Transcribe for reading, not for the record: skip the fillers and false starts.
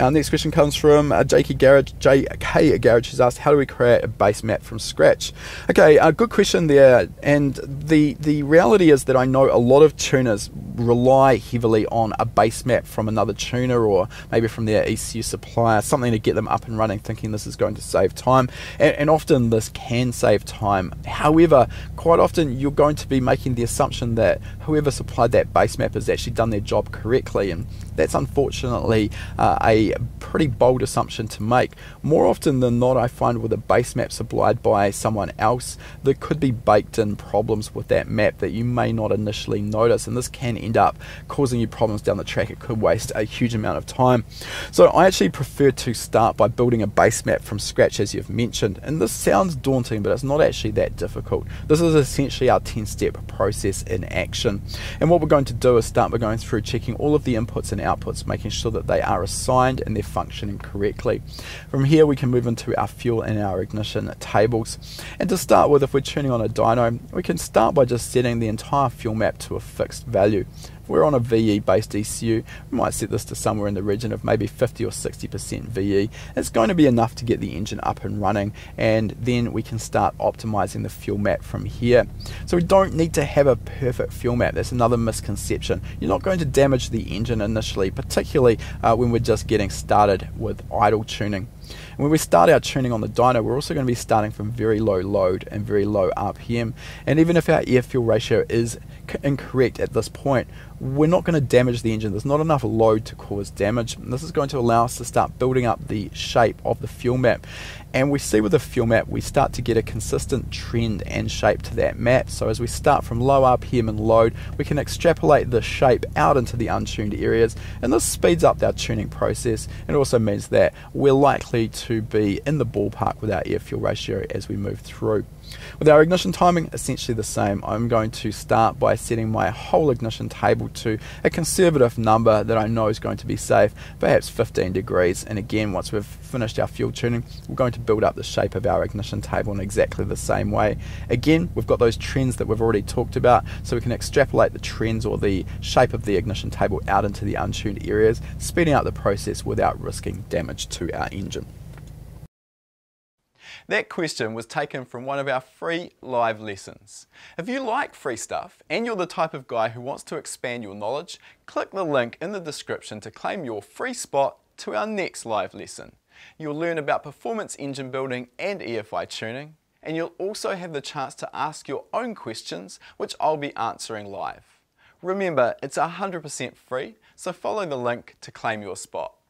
Our next question comes from JK Garage, who's asked, how do we create a base map from scratch? Okay, good question there. And the reality is that I know a lot of tuners rely heavily on a base map from another tuner or maybe from their ECU supplier, something to get them up and running, thinking this is going to save time. And often this can save time. However, quite often you're going to be making the assumption that whoever supplied that base map has actually done their job correctly, and that's unfortunately a pretty bold assumption to make. More often than not, I find with a base map supplied by someone else, there could be baked in problems with that map that you may not initially notice, and this can end up causing you problems down the track. It could waste a huge amount of time. So I actually prefer to start by building a base map from scratch, as you've mentioned, and this sounds daunting, but it's not actually that difficult. This is essentially our 10-step process in action, and what we're going to do is start by going through checking all of the inputs and outputs, making sure that they are assigned and they're functioning correctly. From here we can move into our fuel and our ignition tables, and to start with, if we're tuning on a dyno, we can start by just setting the entire fuel map to a fixed value. If we're on a VE based ECU, we might set this to somewhere in the region of maybe 50 or 60% VE. It's going to be enough to get the engine up and running, and then we can start optimizing the fuel map from here. So we don't need to have a perfect fuel map. That's another misconception. You're not going to damage the engine initially, particularly when we're just getting started with idle tuning. And when we start our tuning on the dyno, we're also going to be starting from very low load and very low RPM, and even if our air-fuel ratio is incorrect at this point, we're not going to damage the engine. There's not enough load to cause damage, and this is going to allow us to start building up the shape of the fuel map. And we see with the fuel map, we start to get a consistent trend and shape to that map. So as we start from low RPM and load, we can extrapolate the shape out into the untuned areas, and this speeds up our tuning process. It also means that we're likely to be in the ballpark with our air-fuel ratio as we move through. With our ignition timing, essentially the same. I'm going to start by setting my whole ignition table to a conservative number that I know is going to be safe, perhaps 15 degrees. And again, once we've finished our fuel tuning, we're going to build up the shape of our ignition table in exactly the same way. Again, we've got those trends that we've already talked about, so we can extrapolate the trends or the shape of the ignition table out into the untuned areas, speeding up the process without risking damage to our engine. That question was taken from one of our free live lessons. If you like free stuff and you're the type of guy who wants to expand your knowledge, click the link in the description to claim your free spot to our next live lesson. You'll learn about performance engine building and EFI tuning, and you'll also have the chance to ask your own questions, which I'll be answering live. Remember, it's 100% free, so follow the link to claim your spot.